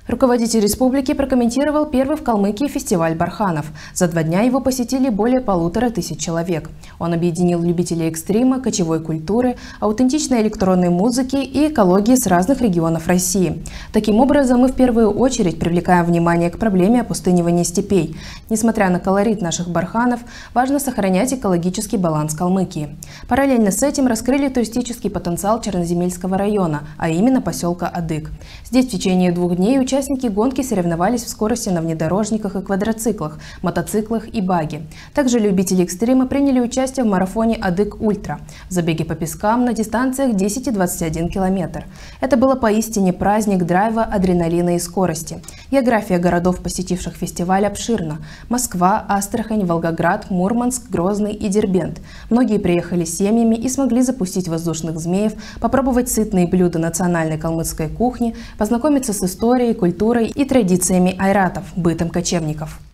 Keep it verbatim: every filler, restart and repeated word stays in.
Руководитель республики прокомментировал первый в Калмыкии фестиваль барханов. За два дня его посетили более полутора тысяч человек. Он объединил любителей экстрима, кочевой культуры, аутентичной электронной музыки и экологии с разных регионов России. Таким образом, мы в первую очередь привлекаем внимание к проблеме опустынивания степей. Несмотря на колорит наших барханов, важно сохранять экологический баланс Калмыкии. Параллельно с этим раскрыли туристический потенциал Черноземельского района, а именно поселка Адык. Здесь в течение двух дней участники Участники гонки соревновались в скорости на внедорожниках и квадроциклах, мотоциклах и баги. Также любители экстрима приняли участие в марафоне «Адык Ультра» в забеге по пескам на дистанциях десять и двадцать один километр. Это было поистине праздник драйва, адреналина и скорости. География городов, посетивших фестиваль, обширна. Москва, Астрахань, Волгоград, Мурманск, Грозный и Дербент. Многие приехали с семьями и смогли запустить воздушных змеев, попробовать сытные блюда национальной калмыцкой кухни, познакомиться с историей, культурой и традициями айратов, бытом кочевников.